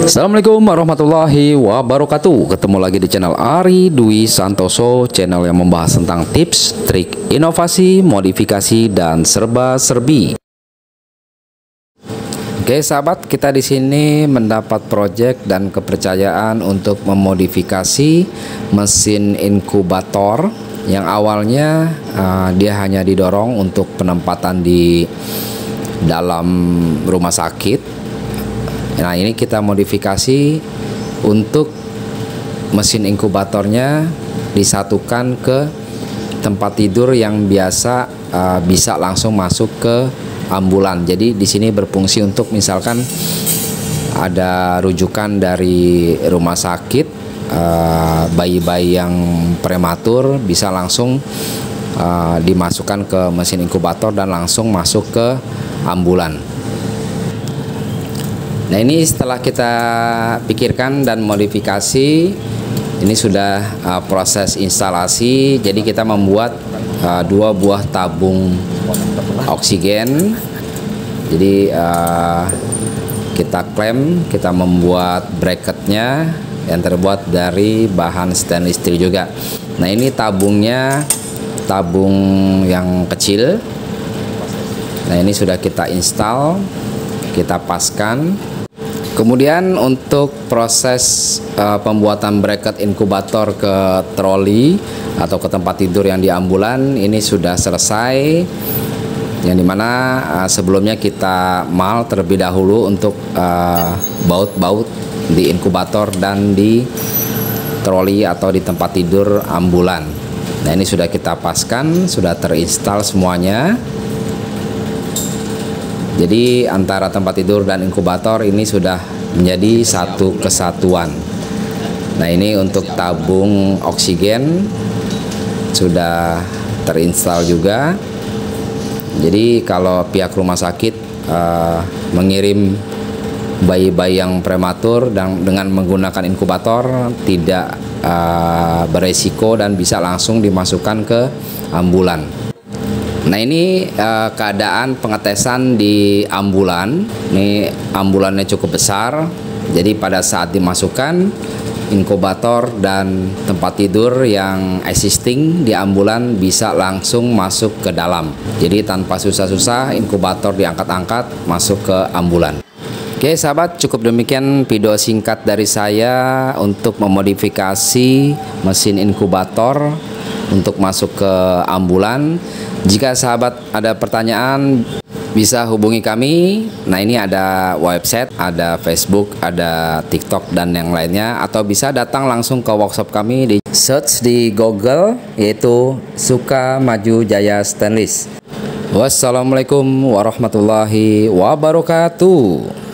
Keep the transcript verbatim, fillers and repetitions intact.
Assalamualaikum warahmatullahi wabarakatuh. Ketemu lagi di channel Ari Dwi Santoso, channel yang membahas tentang tips, trik, inovasi, modifikasi, dan serba-serbi. Oke sahabat, kita di sini mendapat proyek dan kepercayaan untuk memodifikasi mesin inkubator yang awalnya uh, dia hanya didorong untuk penempatan di dalam rumah sakit. Nah, ini kita modifikasi untuk mesin inkubatornya disatukan ke tempat tidur yang biasa uh, bisa langsung masuk ke ambulan. Jadi di sini berfungsi untuk misalkan ada rujukan dari rumah sakit, uh, bayi-bayi yang prematur bisa langsung uh, dimasukkan ke mesin inkubator dan langsung masuk ke ambulan. Nah, ini setelah kita pikirkan dan modifikasi, ini sudah uh, proses instalasi. Jadi kita membuat uh, dua buah tabung oksigen. Jadi uh, kita klem, kita membuat bracketnya yang terbuat dari bahan stainless steel juga. Nah, ini tabungnya tabung yang kecil. Nah, ini sudah kita install, kita paskan. Kemudian untuk proses uh, pembuatan bracket inkubator ke troli atau ke tempat tidur yang di ambulan ini sudah selesai, yang dimana uh, sebelumnya kita mal terlebih dahulu untuk uh, baut-baut di inkubator dan di troli atau di tempat tidur ambulan. Nah, ini sudah kita paskan, sudah terinstall semuanya. Jadi antara tempat tidur dan inkubator ini sudah menjadi satu kesatuan. Nah, ini untuk tabung oksigen sudah terinstall juga. Jadi kalau pihak rumah sakit uh, mengirim bayi-bayi yang prematur dan dengan menggunakan inkubator tidak uh, beresiko dan bisa langsung dimasukkan ke ambulan. Nah, ini uh, keadaan pengetesan di ambulan. Ini ambulannya cukup besar. Jadi pada saat dimasukkan inkubator dan tempat tidur yang existing di ambulan bisa langsung masuk ke dalam. Jadi tanpa susah-susah inkubator diangkat-angkat masuk ke ambulan. Oke sahabat, cukup demikian video singkat dari saya untuk memodifikasi mesin inkubator untuk masuk ke ambulan. Jika sahabat ada pertanyaan bisa hubungi kami. Nah, ini ada website, ada Facebook, ada TikTok dan yang lainnya, atau bisa datang langsung ke workshop kami di search di Google yaitu Sukamaju Jaya Stainless. Wassalamualaikum warahmatullahi wabarakatuh.